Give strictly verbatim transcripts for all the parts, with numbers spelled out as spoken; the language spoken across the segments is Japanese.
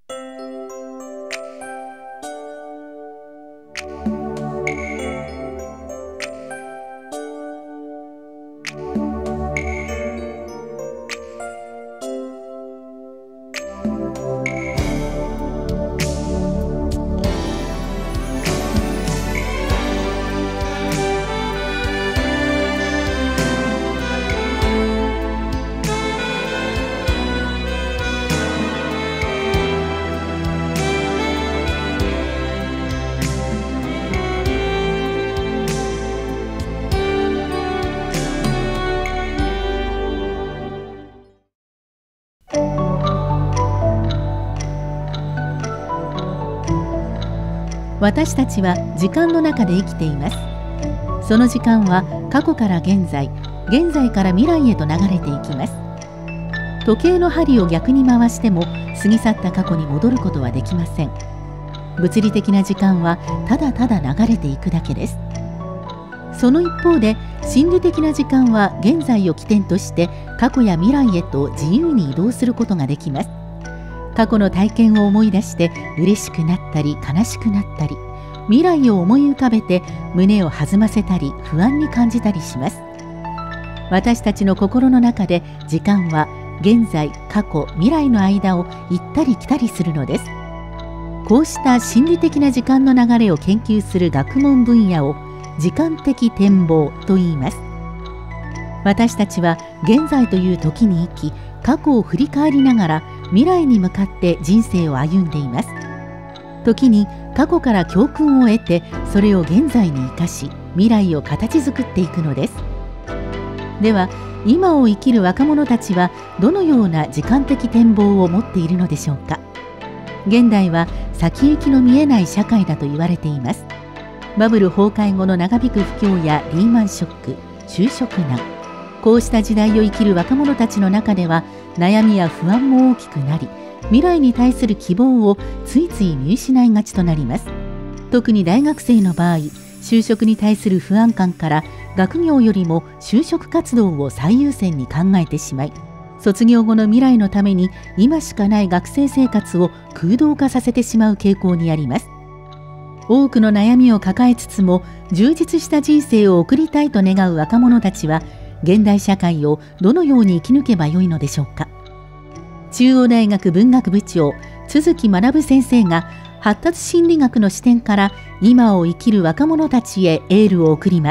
私たちは時間の中で生きています。その時間は過去から現在、現在から未来へと流れていきます。時計の針を逆に回しても過ぎ去った過去に戻ることはできません。物理的な時間はただただ流れていくだけです。その一方で心理的な時間は現在を起点として過去や未来へと自由に移動することができます。過去の体験を思い出して嬉しくなったり悲しくなったり、未来を思い浮かべて胸を弾ませたり不安に感じたりします。私たちの心の中で時間は現在、過去、未来の間を行ったり来たりするのです。こうした心理的な時間の流れを研究する学問分野を時間的展望と言います。私たちは現在という時に生き、過去を振り返りながら未来に向かって人生を歩んでいます。時に過去から教訓を得て、それを現在に生かし未来を形作っていくのです。では今を生きる若者たちはどのような時間的展望を持っているのでしょうか。現代は先行きの見えない社会だと言われています。バブル崩壊後の長引く不況やリーマンショック、就職難、こうした時代を生きる若者たちの中では悩みや不安も大きくなり、未来に対する希望をついつい見失いがちとなります。特に大学生の場合、就職に対する不安感から学業よりも就職活動を最優先に考えてしまい、卒業後の未来のために今しかない学生生活を空洞化させてしまう傾向にあります。多くの悩みを抱えつつも充実した人生を送りたいと願う若者たちは、現代社会をどのように生き抜けばよいのでしょうか。中央大学文学部長都築学先生が発達心理学の視点から今を生きる若者たちへエールを送ります。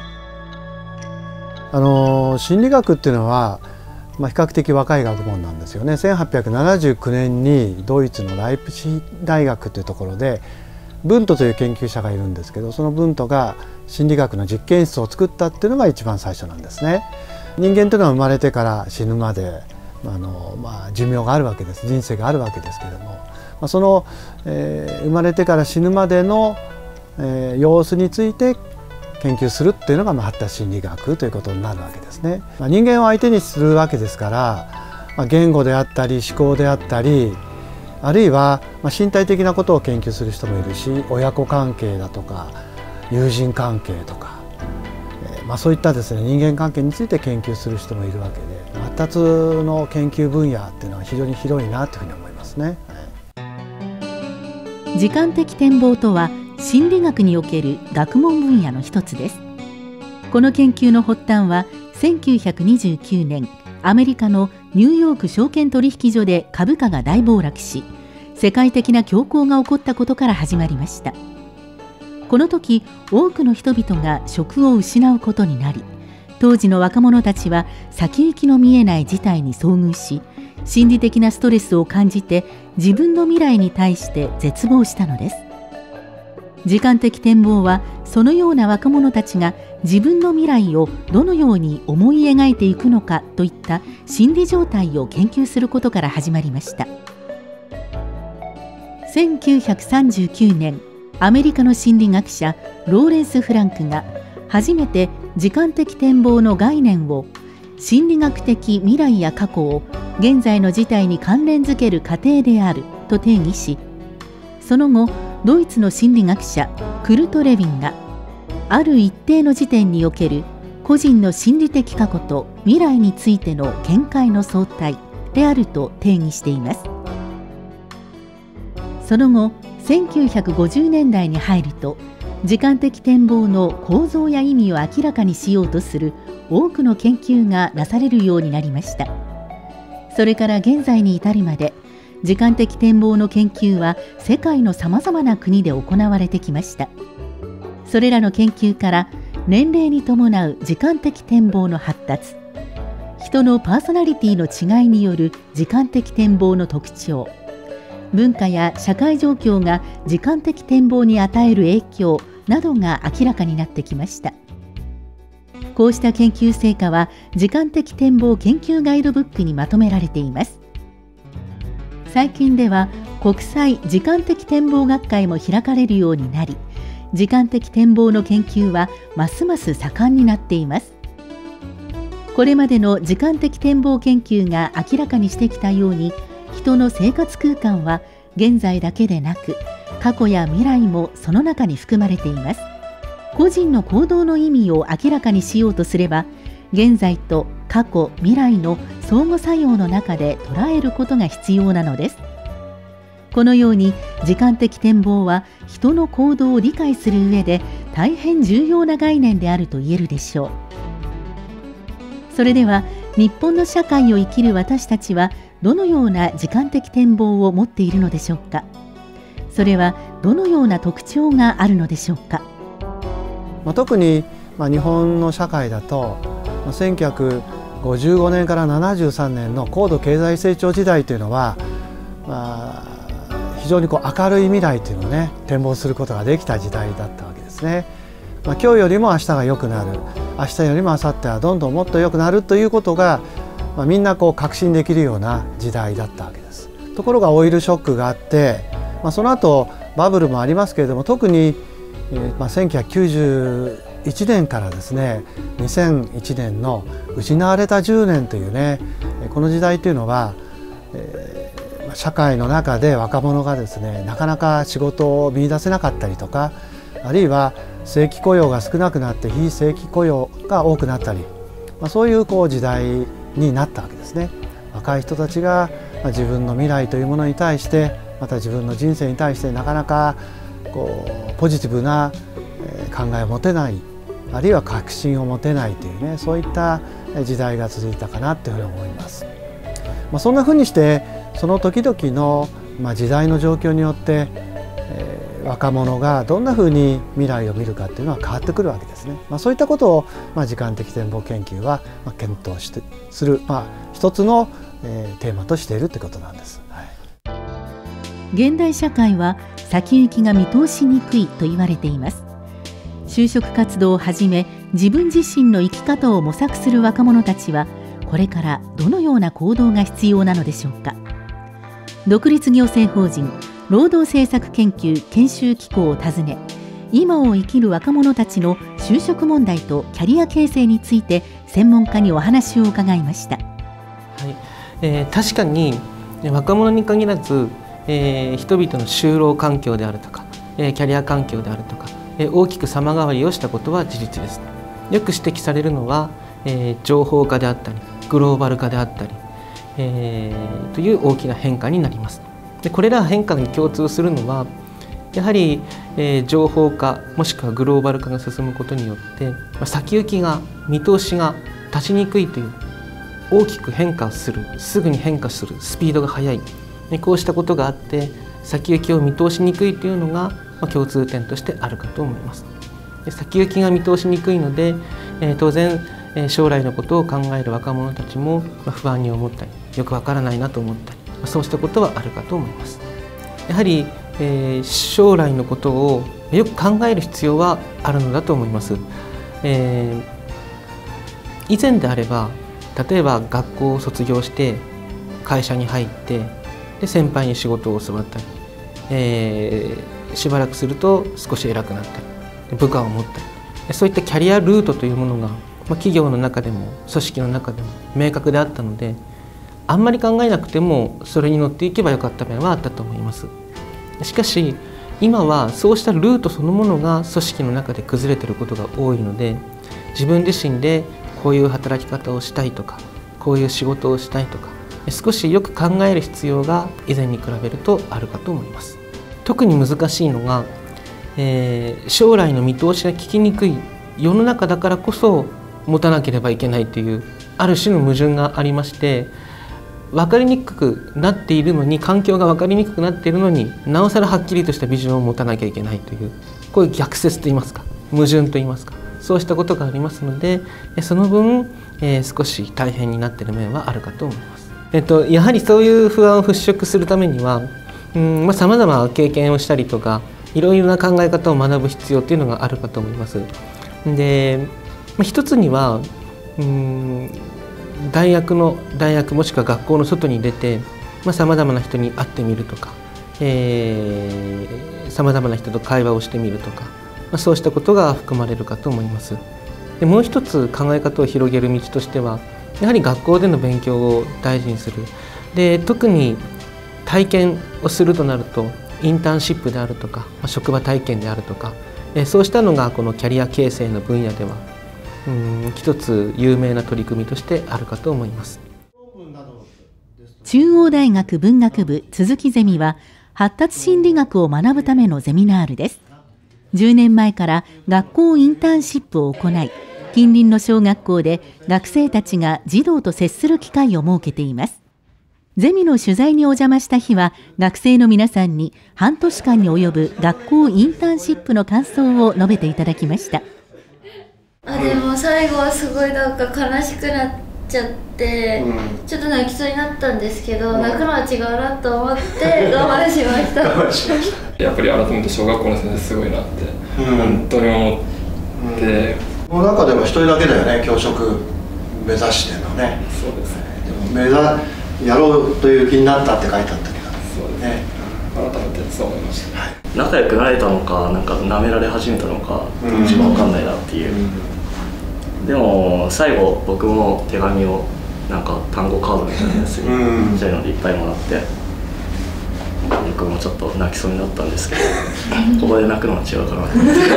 あの心理学っていうのは、まあ、比較的若い学問なんですよね。せんはっぴゃくななじゅうきゅうねんにドイツのライプチヒ大学というところでブントという研究者がいるんですけど、そのブントが心理学の実験室を作ったっていうのが一番最初なんですね。人間というのは生まれてから死ぬまであの、まあ、寿命があるわけです。人生があるわけですけれども、まあ、その、えー、生まれてから死ぬまでの、えー、様子について研究するっていうのが、まあ、発達心理学ということになるわけですね。まあ、人間を相手にするわけですから、まあ、言語であったり思考であったり、あるいは、まあ、身体的なことを研究する人もいるし、親子関係だとか友人関係とか、えーまあ、そういったですね、人間関係について研究する人もいるわけで、発達の研究分野っていうのは非常に広いなというふうに思いますね。 はい、時間的展望とは心理学における学問分野の一つです。この研究の発端はせんきゅうひゃくにじゅうきゅうねん、アメリカのニューヨーク証券取引所で株価が大暴落し、世界的な恐慌が起こったことから始まりました。この時、多くの人々が職を失うことになり、当時の若者たちは先行きの見えない事態に遭遇し、心理的なストレスを感じて自分の未来に対して絶望したのです。時間的展望は、そのような若者たちが自分の未来をどのように思い描いていくのかといった心理状態を研究することから始まりました。せんきゅうひゃくさんじゅうきゅうねん、アメリカの心理学者ローレンス・フランクが初めて時間的展望の概念を心理学的未来や過去を現在の事態に関連づける過程であると定義し、その後ドイツの心理学者クルト・レヴィンがある一定の時点における個人の心理的過去と未来についての見解の相対であると定義しています。 その後せんきゅうひゃくごじゅうねんだいに入ると、時間的展望の構造や意味を明らかにしようとする多くの研究がなされるようになりました。それから現在に至るまで、時間的展望の研究は世界のさまざまな国で行われてきました。それらの研究から年齢に伴う時間的展望の発達、人のパーソナリティの違いによる時間的展望の特徴、文化や社会状況が時間的展望に与える影響などが明らかになってきました。こうした研究成果は時間的展望研究ガイドブックにまとめられています。最近では国際時間的展望学会も開かれるようになり、時間的展望の研究はますます盛んになっています。これまでの時間的展望研究が明らかにしてきたように、人の生活空間は現在だけでなく過去や未来もその中に含まれています。個人の行動の意味を明らかにしようとすれば、現在と過去未来の相互作用の中で捉えることが必要なのです。このように時間的展望は人の行動を理解する上で大変重要な概念であると言えるでしょう。それでは日本の社会を生きる私たちはどのような時間的展望を持っているのでしょうか。それはどのような特徴があるのでしょうか。 まあ、特に、まあ、日本の社会だと、まあ、せんきゅうひゃくごじゅうごねんからななじゅうさんねんの高度経済成長時代というのは、まあ、非常にこう明るい未来というのをね展望することができた時代だったわけですね。まあ、今日よりも明日が良くなる、明日よりも明後日はどんどんもっと良くなるということが、まあ、みんなこう確信できるような時代だったわけです。ところがオイルショックがあって、まあ、その後バブルもありますけれども、特に、えーまあ、せんきゅうひゃくきゅうじゅういちねんからですねにせんいちねんの失われたじゅうねんというね、この時代というのは、えー、社会の中で若者がですねなかなか仕事を見出せなかったりとか、あるいは正規雇用が少なくなって非正規雇用が多くなったり、まあ、そういうこう時代になったわけですね。若い人たちが自分の未来というものに対して、また自分の人生に対してなかなかこうポジティブな考えを持てない、あるいは確信を持てないというね、そういった時代が続いたかなというふうに思います。まあ、そんなふうにしてその時々の、まあ、時代の状況によって、えー、若者がどんなふうに未来を見るかというのは変わってくるわけですね。まあ、そういったことを、まあ、時間的展望研究は、まあ、検討してする、まあ、一つの、えー、テーマとしているということなんです。はい、 現代社会は先行きが見通しにくいと言われています。就職活動をはじめ自分自身の生き方を模索する若者たちはこれからどのような行動が必要なのでしょうか。独立行政法人労働政策研究研修機構を訪ね、今を生きる若者たちの就職問題とキャリア形成について専門家にお話を伺いました。 はいえー、確かに若者に限らず、えー、人々の就労環境であるとか、えー、キャリア環境であるとか、えー、大きく様変わりをしたことは事実です。よく指摘されるのは、えー、情報化であったりグローバル化であったり、えー、という大きな変化になります。でこれら変化に共通するのはやはり、えー、情報化もしくはグローバル化が進むことによって、まあ、先行きが見通しが立ちにくいという、大きく変化する、すぐに変化するスピードが速い、こうしたことがあって先行きを見通しにくいというのが、まあ、共通点としてあるかと思います。で先行きが見通しにくいので、えー、当然、えー、将来のことを考える若者たちも、まあ、不安に思ったりよくわからないなと思ったり、まあ、そうしたことはあるかと思います。やはり、えー、将来のことをよく考える必要はあるのだと思います。えー、以前であれば例えば学校を卒業して会社に入ってで先輩に仕事を教わったり、えー、しばらくすると少し偉くなったり部下を持ったり、そういったキャリアルートというものが、まあ、企業の中でも組織の中でも明確であったので、あんまり考えなくてもそれに乗っていけばよかった面はあったと思います。しかし今はそうしたルートそのものが組織の中で崩れていることが多いので、自分自身でこういう働き方をしたいとかこういう仕事をしたいとか少しよく考える必要が以前に比べるとあるかと思います。 特に難しいのが、えー、将来の見通しが聞きにくい世の中だからこそ持たなければいけないというある種の矛盾がありまして、分かりにくくなっているのに、環境が分かりにくくなっているのになおさらはっきりとしたビジョンを持たなきゃいけないという、こういう逆説といいますか、矛盾といいますか、そうしたことがありますので、その分、えー、少し大変になっている面はあるかと思います。えっと、やはりそういう不安を払拭するためには、うんまあ、様々な経験をしたりとか、いろいろな考え方を学ぶ必要というのがあるかと思います。で、まあ、一つにはうん大学の大学もしくは学校の外に出てさまざ、まな人に会ってみるとか、さまざまな人と会話をしてみるとか、まあ、そうしたことが含まれるかと思います。でもう一つ考え方を広げる道としては、やはり学校での勉強を大事にする。で特に体験をするとなると、インターンシップであるとか、まあ、職場体験であるとか、えそうしたのがこのキャリア形成の分野ではうん一つ有名な取り組みとしてあるかと思います。 中央大学文学部鈴木ゼミは、発達心理学を学ぶためのゼミナールです。じゅうねんまえから学校インターンシップを行い、近隣の小学校で学生たちが児童と接する機会を設けています。ゼミの取材にお邪魔した日は、学生の皆さんに半年間に及ぶ学校インターンシップの感想を述べていただきました。 あでも最後はすごいなんか悲しくなっちゃって、うん、ちょっと泣きそうになったんですけど、うん、泣くのは違うなと思って我慢しましたやっぱり改めて小学校の先生すごいなって、うん、本当に思って、 うん、この中でも一人だけだよね、教職目指してるのね。 そうですね。 でも目指やろうという気になったって書いてあったけど、 そうですね、改めてそう思いました、はい、 仲良くなれたのか、なんか舐められ始めたのか、一番わかんないなっていう、うん、でも最後僕も手紙をなんか単語カードみたいなやつに、うん、そういうのでいっぱいもらって、僕もちょっと泣きそうになったんですけどここで泣くのは違うかな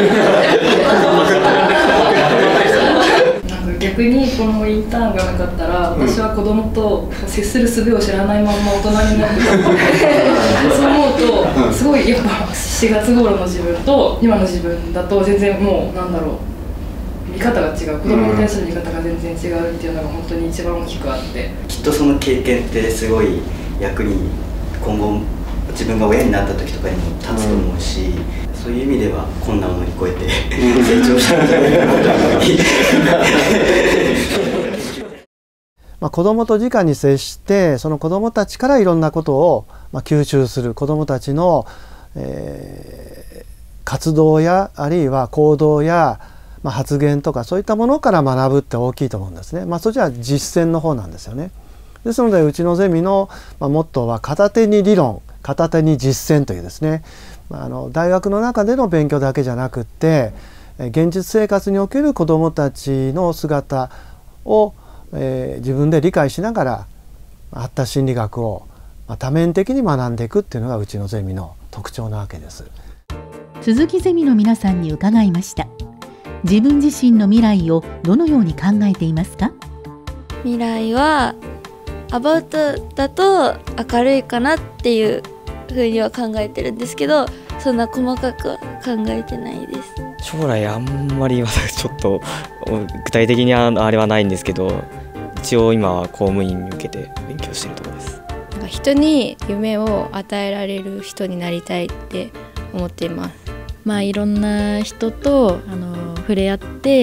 逆にこのインターンがなかったら、私は子供と接する術を知らないまま大人になってたのでそう思うとすごいやっぱしがつ頃の自分と今の自分だと全然もうなんだろう、見方が違う、子供に対する見方が全然違うっていうのが本当に一番大きくあって、 きっとその経験ってすごい役に今後自分が親になった時とかにも立つと思うし、うん、そういう意味では困難を乗り越えて成長したんじゃないかなと思いまあ子どもと直に接して、その子どもたちからいろんなことをまあ吸収する、子どもたちの、えー、活動やあるいは行動や、まあ、発言とかそういったものから学ぶって大きいと思うんですね。まあ、そちらは実践の方なんですよね。ですのでうちのゼミのモットーは片手に理論片手に実践というですね、あの大学の中での勉強だけじゃなくって現実生活における子どもたちの姿を、えー、自分で理解しながら発達心理学を多面的に学んでいくっていうのがうちのゼミの特徴なわけです。 鈴木ゼミの皆さんに伺いました。自分自身の未来をどのように考えていますか？ 未来はアバウトだと明るいかなっていうふうには考えてるんですけど、そんな細かくは考えてないです。 将来あんまりちょっと具体的にはあれはないんですけど、一応今は公務員に向けて勉強しているところです。 なんか人に夢を与えられる人になりたいって思っています。まあいろんな人とあの触れ合って、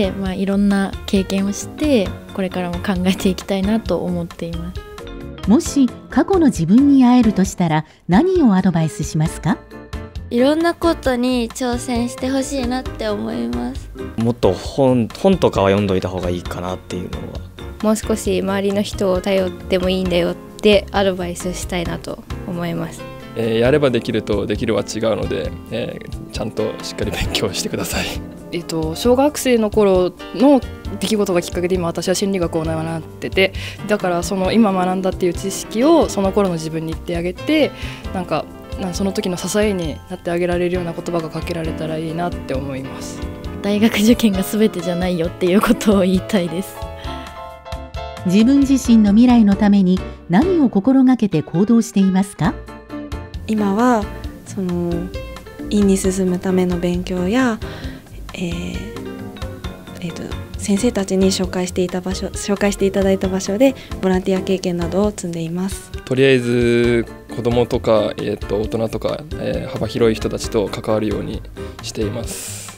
まあ、いろんな経験をしてこれからも考えていきたいなと思っています。 もし過去の自分に会えるとしたら何をアドバイスしますか？ いろんなことに挑戦してほしいなって思います。 もっと本、本とかは読んどいた方がいいかなっていうのは、 もう少し周りの人を頼ってもいいんだよってアドバイスしたいなと思います。 えー、やればできるとできるは違うので、えー、ちゃんとしっかり勉強してください。 えっと、小学生の頃の出来事がきっかけで今私は心理学を学んでて、だからその今学んだっていう知識をその頃の自分に言ってあげて、なんかその時の支えになってあげられるような言葉がかけられたらいいなって思います。 大学受験が全てじゃないよっていうことを言いたいです。 自分自身の未来のために何を心がけて行動していますか？ 今はその院に進むための勉強や、えーえー、と先生たちに紹介していた場所紹介していただいた場所でボランティア経験などを積んでいます。 とりあえず子どもとか、えー、と大人とか、えー、幅広い人たちと関わるようにしています。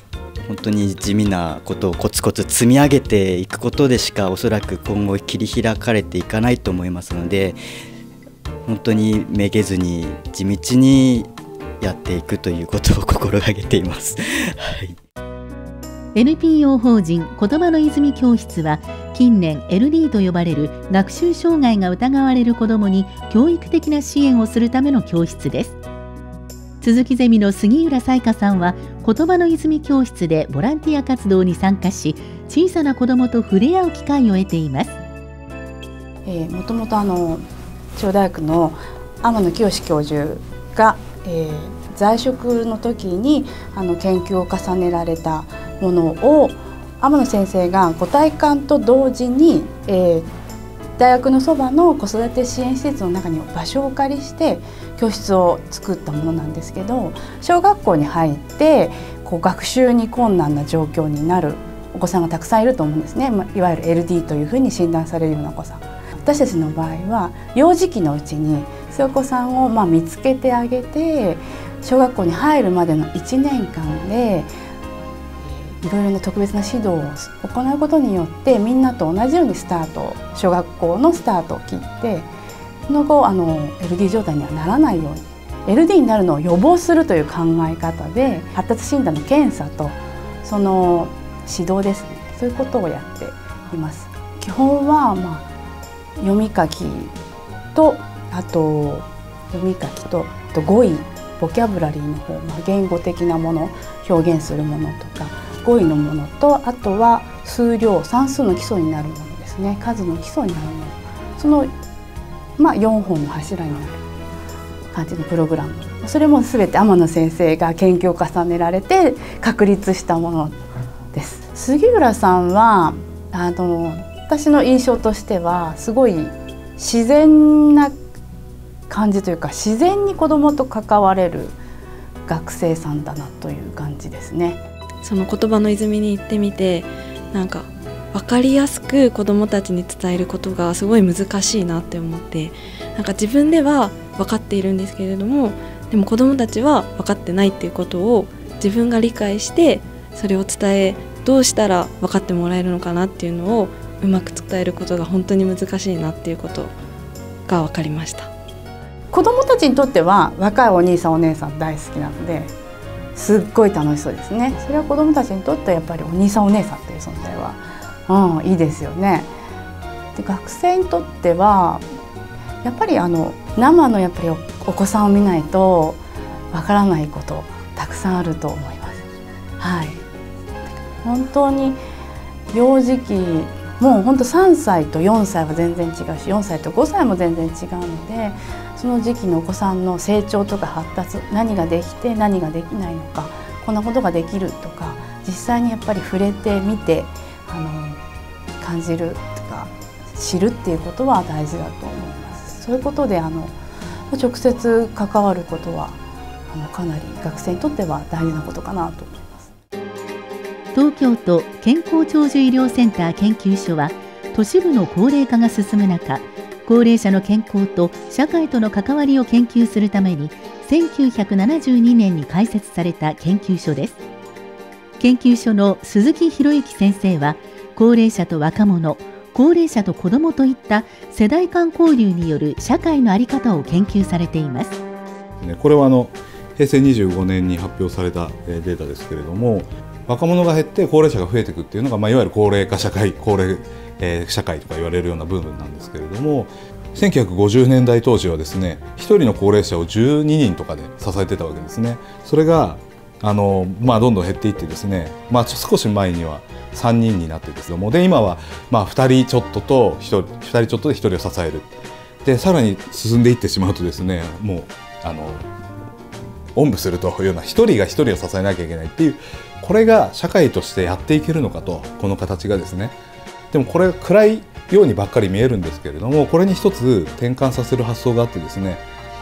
本当に地味なことをコツコツ積み上げていくことでしかおそらく今後切り開かれていかないと思いますので、本当にめげずに地道にやっていくということを心がけています。はい、 エヌピーオー 法人言葉の泉教室は近年 エルディー と呼ばれる学習障害が疑われる子どもに教育的な支援をするための教室です。鈴木ゼミの杉浦彩香さんは言葉の泉教室でボランティア活動に参加し、小さな子どもと触れ合う機会を得ています。 えー、もともとあの中央大学の天野清教授が、えー、在職の時にあの研究を重ねられたものを天野先生がご体感と同時に、えー、大学のそばの子育て支援施設の中に場所をお借りして教室を作ったものなんですけど、小学校に入ってこう学習に困難な状況になるお子さんがたくさんいると思うんですね。いわゆる エルディー というふうに診断されるようなお子さん、私たちの場合は幼児期のうちにそういうお子さんをまあ見つけてあげて、小学校に入るまでのいちねんかんでいろいろな特別な指導を行うことによってみんなと同じようにスタート小学校のスタートを切って、その後あの エルディー 状態にはならないように エルディー になるのを予防するという考え方で発達診断の検査とその指導ですね、そういうことをやっています。基本は、まあ、読み書きとあと読み書きとあと語彙ボキャブラリーの方、まあ、言語的なもの表現するものとか語彙のものと、あとは数量算数の基礎になるものですね、数の基礎になるもの、その、まあ、よんほんの柱になる感じのプログラム、それも全て天野先生が研究を重ねられて確立したものです。杉浦さんはあの私の印象としてはすごい自然な感じというか、自然に子どもと関われる学生さんだなという感じですね。 その言葉の泉に行ってみて、なんか分かりやすく子どもたちに伝えることがすごい難しいなって思って、なんか自分では分かっているんですけれども、でも子どもたちは分かってないっていうことを自分が理解してそれを伝え、どうしたら分かってもらえるのかなっていうのをうまく伝えることが本当に難しいなっていうことが分かりました。 子どもたちにとっては若いお兄さんお姉さん大好きなのですっごい楽しそうですね。それは子どもたちにとってはやっぱりお兄さんお姉さんという存在は、うん、いいですよね。で学生にとってはやっぱりあの生のやっぱり お, お子さんを見ないとわからないことたくさんあると思います。はい、本当に幼児期もう本当さんさいとよんさいは全然違うし、よんさいとごさいも全然違うので、その時期のお子さんの成長とか発達、何ができて何ができないのか、こんなことができるとか、実際にやっぱり触れてみてあの感じるとか知るっていうことは大事だと思います。そういうことであの直接関わることはあのかなり学生にとっては大事なことかなと思います。 東京都健康長寿医療センター研究所は、都市部の高齢化が進む中、高齢者の健康と社会との関わりを研究するためにせんきゅうひゃくななじゅうにねんに開設された研究所です。研究所の鈴木博之先生は、高齢者と若者、高齢者と子どもといった世代間交流による社会の在り方を研究されています。 これはあのへいせいにじゅうごねんに発表されたデータですけれども、若者が減って高齢者が増えていくっていうのが、まあ、いわゆる高齢化社会、高齢、えー、社会とか言われるような部分なんですけれども、せんきゅうひゃくごじゅうねんだい当時はですね、ひとりの高齢者をじゅうににんとかで支えてたわけですね。それがあの、まあ、どんどん減っていってですね、まあ、少し前にはさんにんになってですけども、で今はまあふたりちょっととひとり、ふたりちょっとでひとりを支える。でさらに進んでいってしまうとですね、もうあのおんぶするというような、ひとりがひとりを支えなきゃいけないっていう、これが社会としてやっていけるのかと、この形がですね。でもこれ暗いようにばっかり見えるんですけれども、これに一つ転換させる発想があってですね、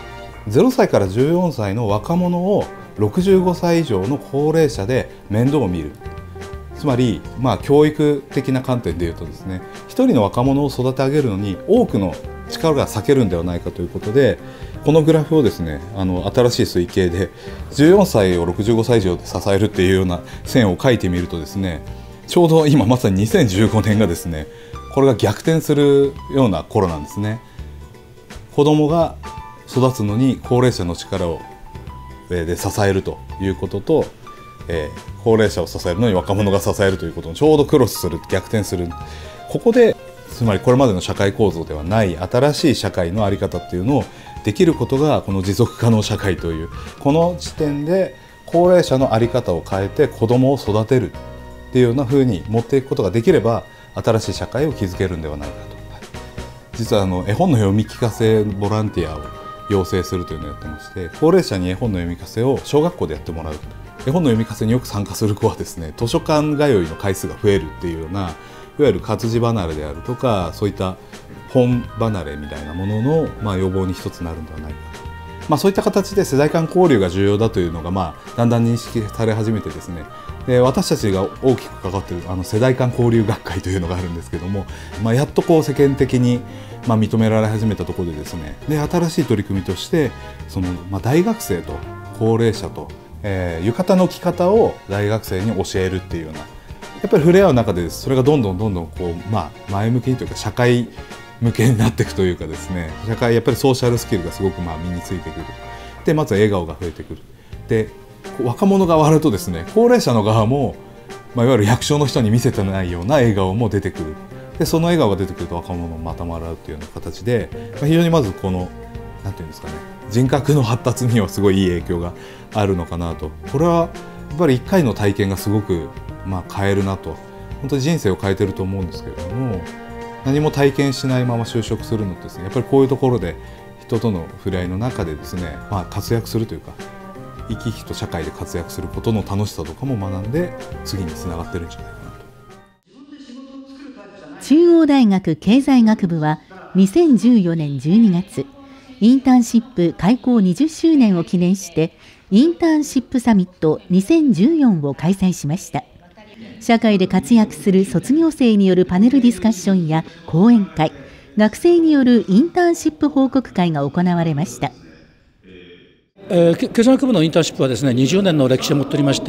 ゼロさいからじゅうよんさいの若者をろくじゅうごさい以上の高齢者で面倒を見る。つまり、まあ、教育的な観点でいうとですね、一人の若者を育て上げるのに多くの力が割けるんではないかということで、このグラフをですね、あの新しい推計でじゅうよんさいをろくじゅうごさい以上で支えるっていうような線を書いてみるとですね、ちょうど今まさににせんじゅうごねんがですね、これが逆転するような頃なんですね。子どもが育つのに高齢者の力をで支えるということと、えー、高齢者を支えるのに若者が支えるということをちょうどクロスする、逆転する。ここでつまりこれまでの社会構造ではない新しい社会の在り方っていうのをできることがこの持続可能社会というこの時点で高齢者の在り方を変えて子どもを育てるっていうようなふうに持っていくことができれば新しい社会を築けるんではないかと。実はあの絵本の読み聞かせボランティアを養成するというのをやってまして、高齢者に絵本の読み聞かせを小学校でやってもらう。絵本の読み聞かせによく参加する子はですね、図書館通いの回数が増えるっていうような、いわゆる活字離れであるとか、そういった本離れみたいなものの、まあ、予防に一つなるんではないかと。まあ、そういった形で世代間交流が重要だというのが、まあ、だんだん認識され始めてですね、で私たちが大きく関わっているあの世代間交流学会というのがあるんですけども、まあ、やっとこう世間的にまあ認められ始めたところでですね、で新しい取り組みとしてその、まあ、大学生と高齢者と、えー、浴衣の着方を大学生に教えるっていうような、やっぱり触れ合う中でそれがどんどんどんどんこう、まあ、前向きにというか社会向けになっていくというかですね、社会やっぱりソーシャルスキルがすごくまあ身についてくる。でまずは笑顔が増えてくる。で若者が割るとですね、高齢者の側も、まあ、いわゆる役所の人に見せてないような笑顔も出てくる。でその笑顔が出てくると若者もまた笑うっていうような形で、まあ、非常にまずこのなんていうんですかね、人格の発達にはすごいいい影響があるのかなと。これはやっぱりいっかいの体験がすごく、まあ、変えるなと。本当に人生を変えてると思うんですけれども、何も体験しないまま就職するのってですね、やっぱりこういうところで人との触れ合いの中でですね、まあ、活躍するというか生き生きと社会で活躍することの楽しさとかも学んで次につながってるんじゃないかなと。 中央大学経済学部はにせんじゅうよねんじゅうにがつ、インターンシップ開校にじゅっしゅうねんを記念してインターンシップサミットにせんじゅうよんを開催しました。社会で活躍する卒業生によるパネルディスカッションや講演会、学生によるインターンシップ報告会が行われました。 えー、経済学部のインターンシップはですね、にじゅうねんの歴史を持っておりまして、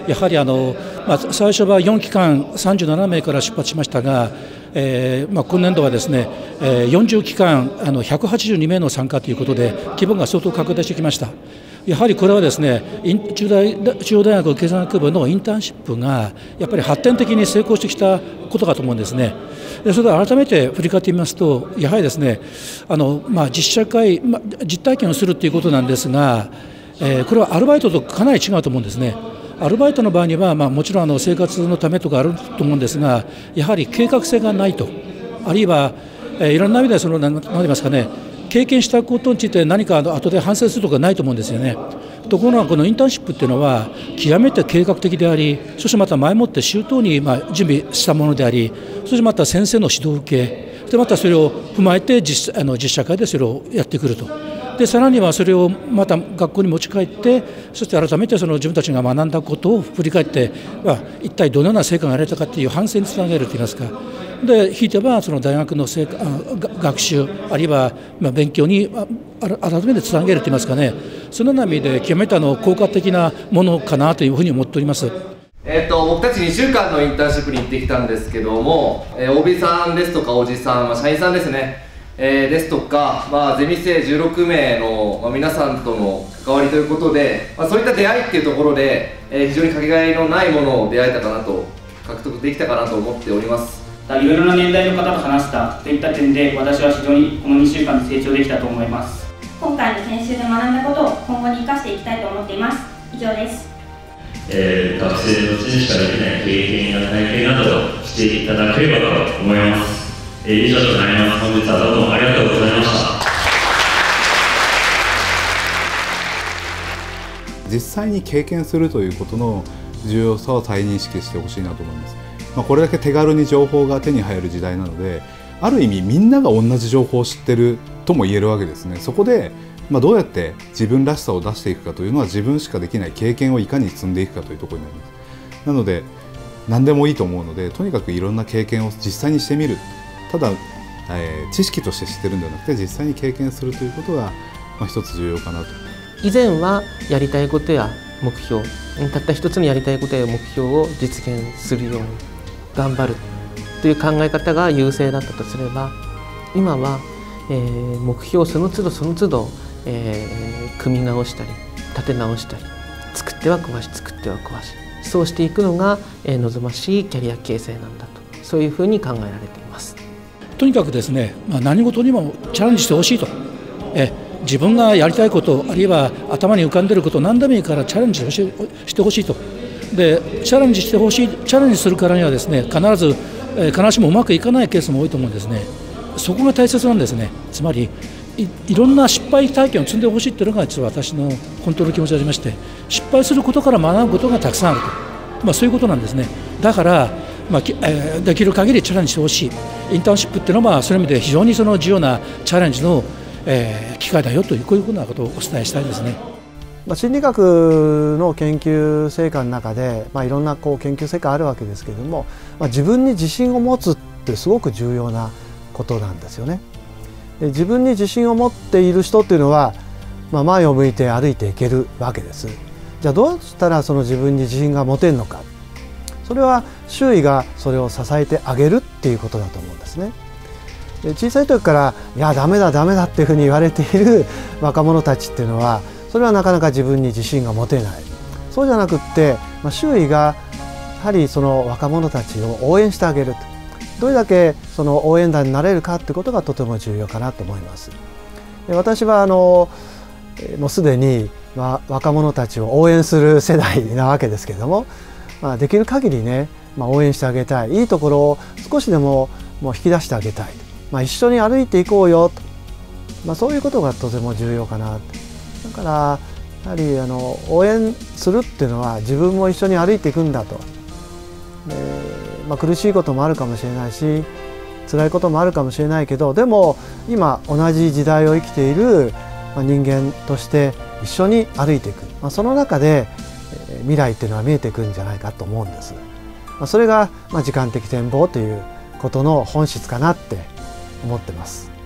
やはりあの、まあ、最初はよんきかんさんじゅうななめいから出発しましたが、えーまあ、今年度はですね、えー、よんじゅうきかんあのひゃくはちじゅうにめいの参加ということで規模が相当拡大してきました。やはりこれはですね、中大中央大学経済学部のインターンシップがやっぱり発展的に成功してきたことかと思うんですね。でそれで改めて振り返ってみますと、やはりですね、あの、まあ、実社会、まあ、実体験をするということなんですが、えー、これはアルバイトとかなり違うと思うんですね。アルバイトの場合には、まあ、もちろんあの生活のためとかあると思うんですが、やはり計画性がないと、あるいは、えー、いろんな意味でその何て言いますかね、経験したことについて何か後で反省するとかないと思うんですよね。ところがこのインターンシップっていうのは極めて計画的であり、そしてまた前もって周到にまあ準備したものであり、そしてまた先生の指導を受け、でまたそれを踏まえて 実, あの実社会でそれをやってくると。でさらにはそれをまた学校に持ち帰って、そして改めてその自分たちが学んだことを振り返って、まあ、一体どのような成果が得られたかという反省につなげるといいますか。でひいてはその大学の成果学習あるいはまあ勉強に改めてつなげるといいますかね、そのような意味で極めてあの効果的なものかなというふうに思っております。 えー、と僕たちにしゅうかんのインターンシップに行ってきたんですけども、えー、オービー さんですとかおじさん、まあ、社員さんですね、えー、ですとか、まあ、ゼミ生じゅうろくめいの、まあ、皆さんとの関わりということで、まあ、そういった出会いっていうところで、えー、非常にかけがえのないものを出会えたかなと、獲得できたかなと思っております。 いろいろな年代の方と話したといった点で、私は非常にこのにしゅうかんで成長できたと思います。 今回の研修で学んだことを今後に生かしていきたいと思っています。以上です。 えー、学生のうちにしかできない経験や体験などをしていただければと思います。えー、以上となります。本日はどうもありがとうございました。 実際に経験するということの重要さを再認識してほしいなと思います。まあ、これだけ手軽に情報が手に入る時代なので、 ある意味みんなが同じ情報を知ってるとも言えるわけですね。そこで、まあ、どうやって自分らしさを出していくかというのは自分しかできない経験をいかに積んでいくかというところになります。なので何でもいいと思うので、とにかくいろんな経験を実際にしてみる。ただ、えー、知識として知ってるんではなくて実際に経験するということが、まあ、一つ重要かなと。 以前はやりたいことや目標、たった一つのやりたいことや目標を実現するように頑張るという考え方が優勢だったとすれば、今は、えー、目標その都度その都度、えー、組み直したり立て直したり、作っては壊し作っては壊し、そうしていくのが、えー、望ましいキャリア形成なんだと、そういうふうに考えられています。 とにかくですね、まあ、何事にもチャレンジしてほしいと。え自分がやりたいこと、あるいは頭に浮かんでいること、何でもいいからチャレンジしてほしいと。でチャレンジしてほしい、チャレンジするからにはですね、必ず、えー、必ずしもうまくいかないケースも多いと思うんですね。そこが大切なんですね。つまり い, いろんな失敗体験を積んでほしいというのが実は私の本当の気持ちでありまして、失敗することから学ぶことがたくさんあると、まあ、そういうことなんですね。だから、まあえー、できる限りチャレンジしてほしい。インターンシップっていうのはそういう意味で非常にその重要なチャレンジの、えー、機会だよという、こういうふうなことをお伝えしたいですね。 まあ、心理学の研究成果の中で、まあ、いろんなこう研究成果あるわけですけれども、まあ、自分に自信を持つってすごく重要なことなんですよね。で自分に自信を持っている人っていうのは、まあ、前を向いて歩いていけるわけです。じゃあどうしたらその自分に自信が持てるのか。それは周囲がそれを支えてあげるっていうことだと思うんですね。で小さい時から「いやダメだダメだ」っていうふうに言われている若者たちっていうのは、それはなかなか自分に自信が持てない。そうじゃなくって、まあ、周囲がやはりその若者たちを応援してあげると。どれだけその応援団になれるかってことがとても重要かなと思います。で私はあのもうすでに、まあ、若者たちを応援する世代なわけですけれども、まあ、できる限りね、まあ、応援してあげたい、いいところを少しでももう引き出してあげたい、まあ、一緒に歩いていこうよと、まあ、そういうことがとても重要かな。だからやはりあの応援するっていうのは自分も一緒に歩いていくんだと。でまあ、苦しいこともあるかもしれないし辛いこともあるかもしれないけど、でも今同じ時代を生きている人間として一緒に歩いていく、まあ、その中で未来っていうのは見えてくるんじゃないかと思うんです。まあ、それがまあ時間的展望ということの本質かなって思ってます。